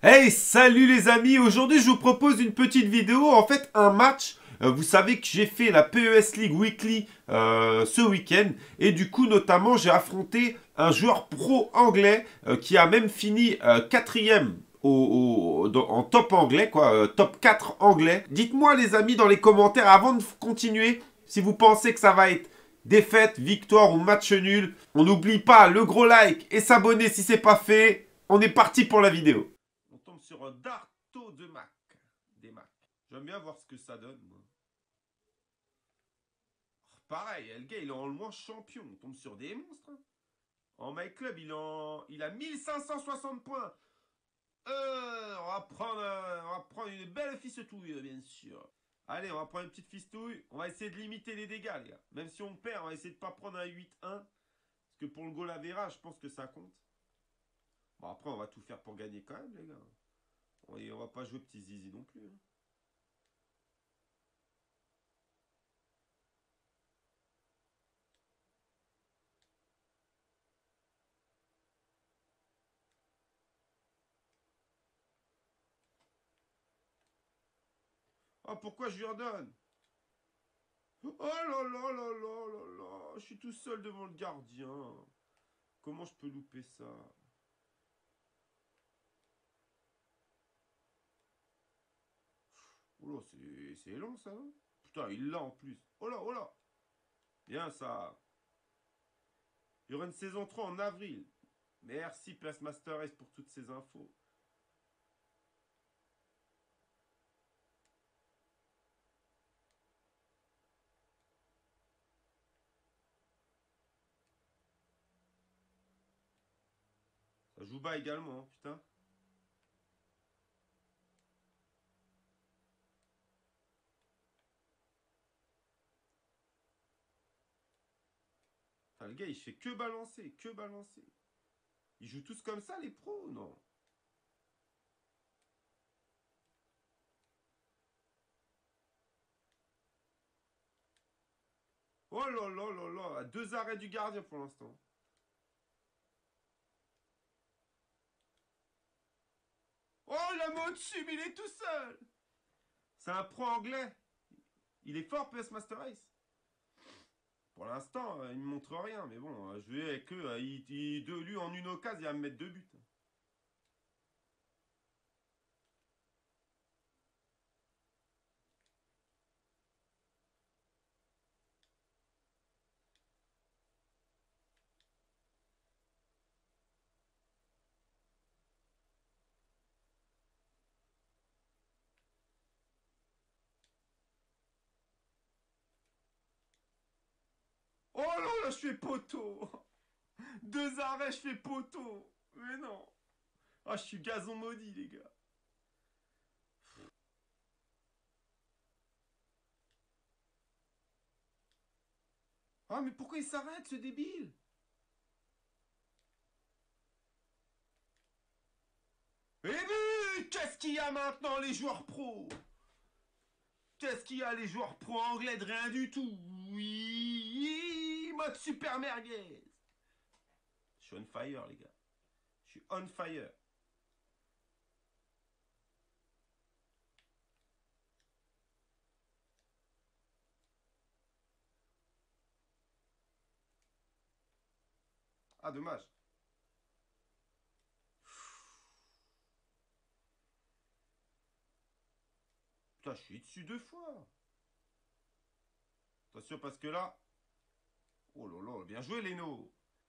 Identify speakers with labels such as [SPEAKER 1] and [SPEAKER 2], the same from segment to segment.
[SPEAKER 1] Hey, salut les amis! Aujourd'hui, je vous propose une petite vidéo, en fait, un match. Vous savez que j'ai fait la PES League Weekly ce week-end. Et du coup, notamment, j'ai affronté un joueur pro anglais qui a même fini quatrième en top anglais, quoi, top 4 anglais. Dites-moi les amis dans les commentaires, avant de continuer, si vous pensez que ça va être défaite, victoire ou match nul. On n'oublie pas le gros like et s'abonner si c'est pas fait. On est parti pour la vidéo. On tombe sur un Darto de Mac. Des Mac. J'aime bien voir ce que ça donne, moi. Pareil, le gars, il est en loin champion. On tombe sur des monstres. Hein. En My Club, il a 1560 points. On va prendre une belle fistouille, bien sûr. Allez, on va prendre une petite fistouille. On va essayer de limiter les dégâts, les gars. Même si on perd, on va essayer de ne pas prendre un 8-1. Parce que pour le goal average, je pense que ça compte. Bon, après, on va tout faire pour gagner quand même, les gars. Et on va pas jouer petit zizi non plus. Hein. Oh, pourquoi je lui redonne? Oh là là là là là là. Je suis tout seul devant le gardien. Comment je peux louper ça? Oh là, c'est long ça, non? Putain, il l'a en plus. Oh là, oh là. Bien ça. Il y aura une saison 3 en avril. Merci Place Master Race pour toutes ces infos. Ça joue bas également, hein, putain. Putain, le gars, il fait que balancer, que balancer. Ils jouent tous comme ça, les pros, non? Oh là là là là. À 2 arrêts du gardien pour l'instant. Oh, il a mis au-dessus, mais il est tout seul. C'est un pro anglais. Il est fort, PS Master Race. Pour l'instant, il ne montre rien, mais bon, je vais avec eux. Lui, en une occasion, il va me mettre 2 buts. Oh là là, je fais poteau. 2 arrêts, je fais poteau. Mais non. Ah, je suis gazon maudit, les gars. Ah, mais pourquoi il s'arrête, ce débile? Eh mais qu'est-ce qu'il y a maintenant, les joueurs pros? Qu'est-ce qu'il y a, les joueurs pro anglais de rien du tout? Oui, mode super merguez. Je suis on fire, les gars. Je suis on fire. Ah, dommage. Putain, je suis dessus 2 fois. Attention, parce que là... Oh là là, bien joué, Leno.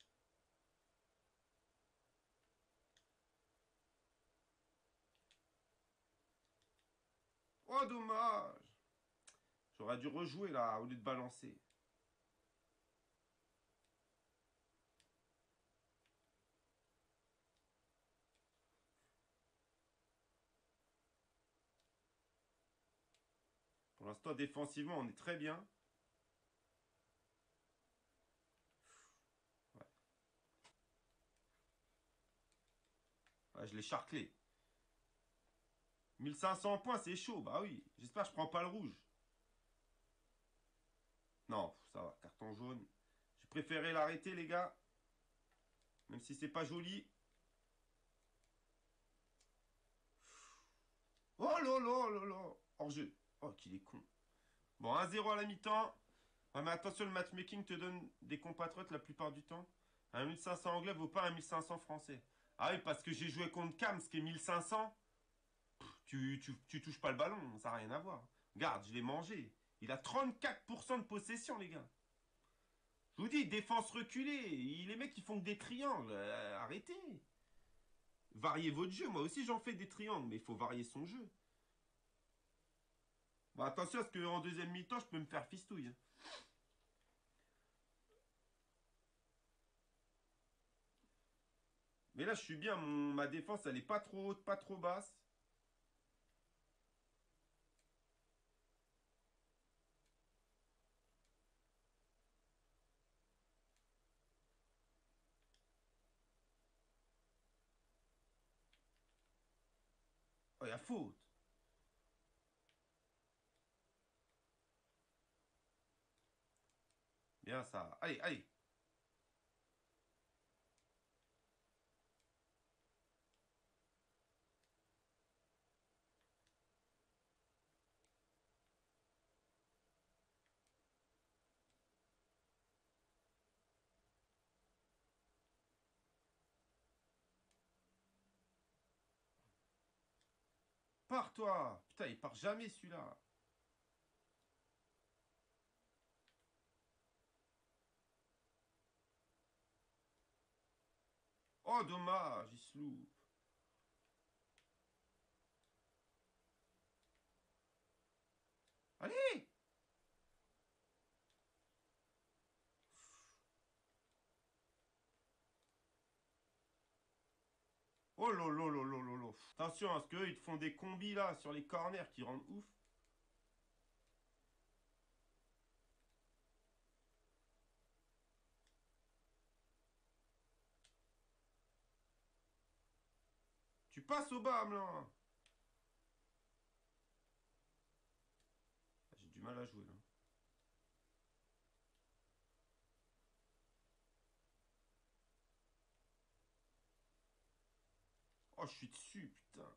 [SPEAKER 1] Oh, dommage. J'aurais dû rejouer, là, au lieu de balancer. Pour l'instant, défensivement, on est très bien. Ouais. Ouais, je l'ai charclé. 1500 points, c'est chaud. Bah oui. J'espère que je prends pas le rouge. Non, ça va. Carton jaune. J'ai préféré l'arrêter, les gars. Même si c'est pas joli. là là là là. Hors-jeu. Oh, qu'il est con. Bon, 1-0 à la mi-temps. Ah, mais attention, le matchmaking te donne des compatriotes la plupart du temps. Un 1500 anglais vaut pas un 1500 français. Ah oui, parce que j'ai joué contre Kams qui est 1500. Tu touches pas le ballon, ça n'a rien à voir. Regarde, je l'ai mangé. Il a 34% de possession, les gars. Je vous dis, défense reculée. Les mecs, ils font que des triangles. Arrêtez. Variez votre jeu. Moi aussi, j'en fais des triangles, mais il faut varier son jeu. Bon, attention, parce qu'en deuxième mi-temps, je peux me faire fistouille. Hein. Mais là, je suis bien. Ma défense, elle est pas trop haute, pas trop basse. Oh, il y a faute. Bien ça. Allez, allez. Pars-toi. Putain, il part jamais celui-là. Oh, dommage, il se loupe. Allez. Oh là là là là là là. Attention, parce qu'eux, ils te font des combis là sur les corners qui rendent ouf. Tu passes au bas, là. J'ai du mal à jouer là. Oh, je suis dessus, putain.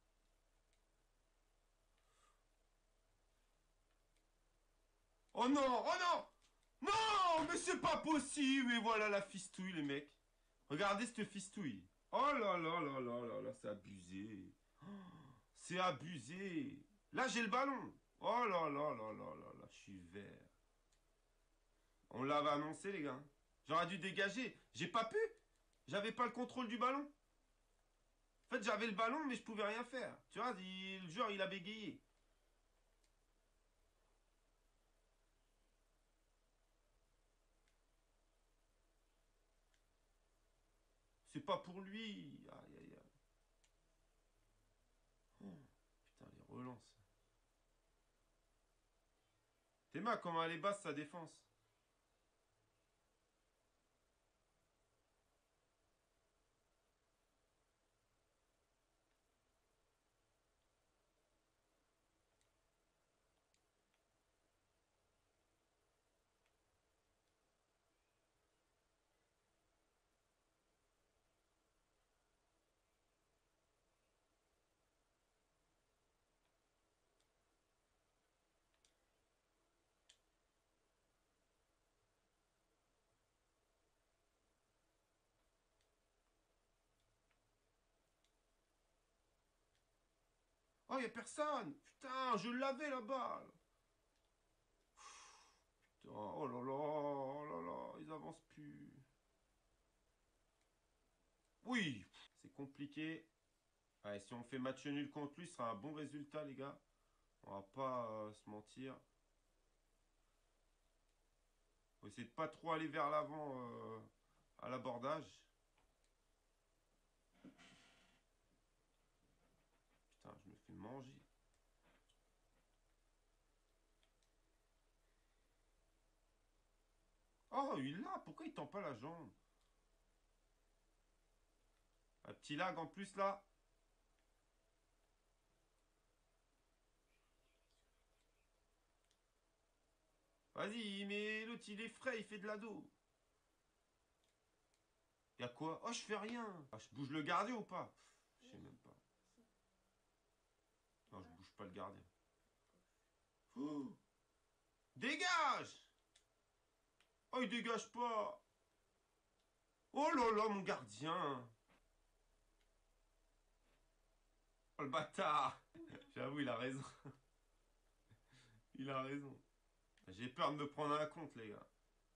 [SPEAKER 1] Oh non, oh non. Non, mais c'est pas possible. Et voilà la fistouille, les mecs. Regardez cette fistouille. Oh là là là là là là, c'est abusé. C'est abusé. Là, j'ai le ballon. Oh là là là là là là, je suis vert. On l'avait annoncé, les gars. J'aurais dû dégager. J'ai pas pu. J'avais pas le contrôle du ballon. En fait, j'avais le ballon, mais je pouvais rien faire. Tu vois, le joueur, il a bégayé. C'est pas pour lui. Aïe, aïe, aïe. Oh, putain, les relances. Théma, comment elle est basse sa défense. Oh, y a personne. Putain, je l'avais la balle. Putain, oh là là, ils avancent plus. Oui, c'est compliqué. Allez, si on fait match nul contre lui, ce sera un bon résultat, les gars. On va pas se mentir. Faut essayer de pas trop aller vers l'avant à l'abordage. Putain, je me fais manger. Oh, il l'a. Pourquoi il tend pas la jambe? Un petit lag en plus là. Vas-y, mais l'autre il est frais, il fait de l'ado. Y'a quoi? Oh, je fais rien. Ah, je bouge le gardien ou pas? Je sais même pas. Non, je pas le gardien. Oh. Dégage! Oh, il dégage pas! Oh là là, mon gardien! Oh, le bâtard! J'avoue, il a raison. Il a raison. J'ai peur de me prendre un compte, les gars.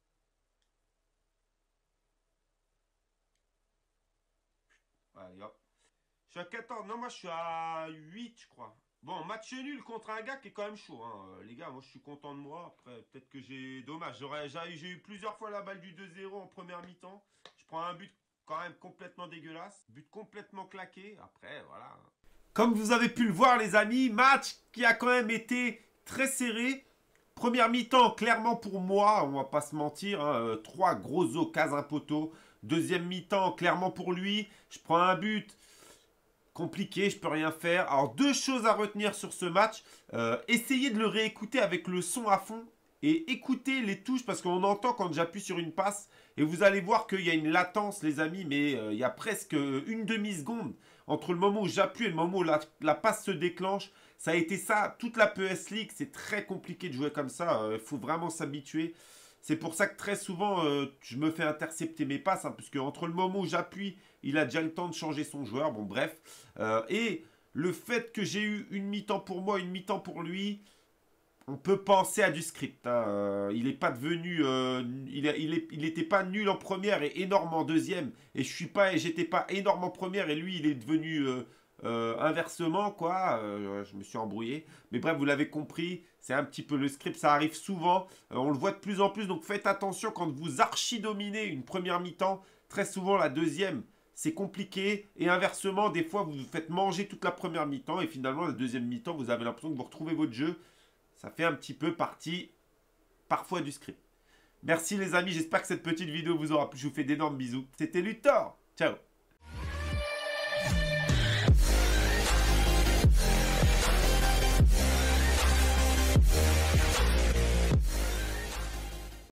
[SPEAKER 1] Allez, hop. Je suis à 14. Non, moi, je suis à 8, je crois. Bon, match nul contre un gars qui est quand même chaud. Hein. Les gars, moi, je suis content de moi. Après, peut-être que j'ai... Dommage. J'ai eu plusieurs fois la balle du 2-0 en première mi-temps. Je prends un but quand même complètement dégueulasse. But complètement claqué. Après, voilà. Comme vous avez pu le voir, les amis, match qui a quand même été très serré. Première mi-temps, clairement pour moi, on va pas se mentir, hein, 3 grosses occasions, un poteau. Deuxième mi-temps, clairement pour lui, je prends un but compliqué, je peux rien faire. Alors, 2 choses à retenir sur ce match. Essayez de le réécouter avec le son à fond et écoutez les touches parce qu'on entend quand j'appuie sur une passe et vous allez voir qu'il y a une latence, les amis, mais il y a presque une demi-seconde entre le moment où j'appuie et le moment où la passe se déclenche. Ça a été ça toute la PES League. C'est très compliqué de jouer comme ça. Il faut vraiment s'habituer. C'est pour ça que très souvent, je me fais intercepter mes passes. Hein, puisque entre le moment où j'appuie, il a déjà le temps de changer son joueur. Bon, bref. Et le fait que j'ai eu une mi-temps pour moi, une mi-temps pour lui, on peut penser à du script. Hein. Il n'est pas devenu... il n'était pas nul en première et énorme en deuxième. Et j'étais pas énorme en première et lui, il est devenu... inversement, quoi, je me suis embrouillé. Mais bref, vous l'avez compris, c'est un petit peu le script, ça arrive souvent. On le voit de plus en plus, donc faites attention quand vous archi-dominez une première mi-temps. Très souvent, la deuxième, c'est compliqué. Et inversement, des fois, vous vous faites manger toute la première mi-temps. Et finalement, la deuxième mi-temps, vous avez l'impression que vous retrouvez votre jeu. Ça fait un petit peu partie, parfois, du script. Merci les amis, j'espère que cette petite vidéo vous aura plu. Je vous fais d'énormes bisous. C'était Luthor. Ciao.